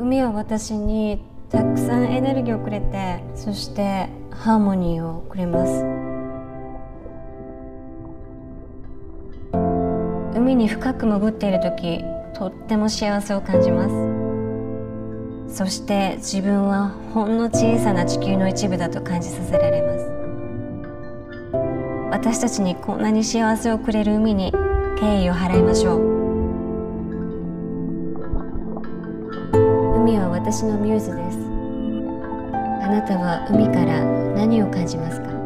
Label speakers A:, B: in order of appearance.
A: 海は私にたくさんエネルギーをくれて、そしてハーモニーをくれます。海に深く潜っている時、とっても幸せを感じます。そして自分はほんの小さな地球の一部だと感じさせられます。私たちにこんなに幸せをくれる海に敬意を払いましょう。海は私のミューズです。あなたは海から何を感じますか？